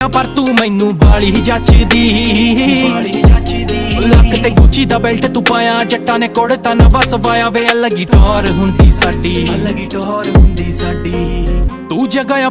पर तू मैनू बाली जचदी लक ते गुची दा बेल्ट तू पाया जट्टा ने कोड़ता ना बस वाया वे अलग ही टोर हुंदी साडी तू जगह